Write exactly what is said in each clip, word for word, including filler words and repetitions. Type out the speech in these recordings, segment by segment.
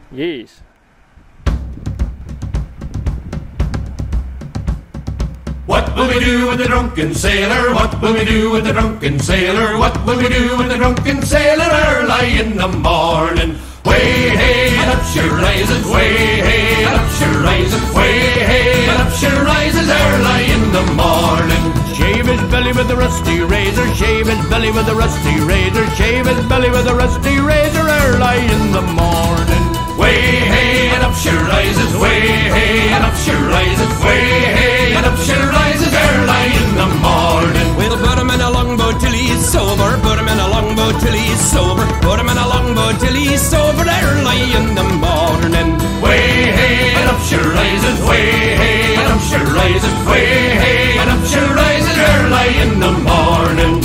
Yes. What will we do with the drunken sailor? What will we do with the drunken sailor? What will we do with the drunken sailor early in the morning? Way hey and up she rises, way hey and up she rises, way hey and up she rises early in the morning. Shave his belly with a rusty razor, shave his belly with a rusty razor, shave his belly with a rusty razor early in the morning. Way hey and up she rises, way hey and up she rises, way hey and up she rises early in the morning. We'll put him in a longboat till he's sober, put him in a longboat till he's sober, put him in a longboat till he's sober early in the morning. Way hey and up she rises, way hey and up she rises, way hey and up she rises early in the morning.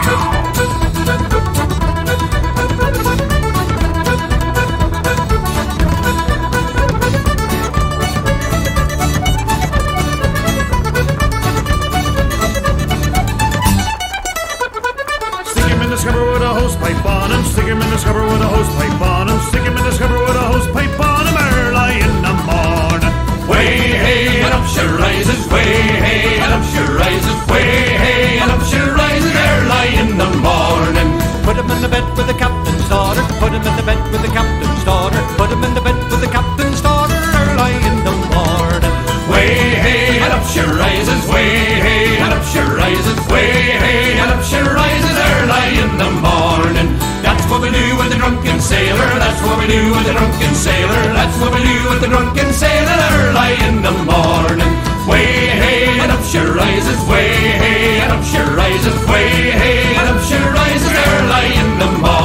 With a hose pipe on him, stick him in the scupper with a hose pipe on him, stick him in the scupper with a hose pipe on him early in the morning. Way hey and up she rises, way hey and up she rises, way hey and up she rises early in the morning. Put him in the bed with the captain's daughter, put him in the bed with the captain's daughter, put him in the bed with the captain's daughter early in the morning. Way hey and up she rises, way hey and up she rises, way hey and up she rises early in the morning. That's what we do with the drunken sailor, that's what we do with the drunken sailor, that's what we do with the drunken sailor early in the morning. Way hey and up she rises, way hey and up she rises, way hey and up she rises early in the morning.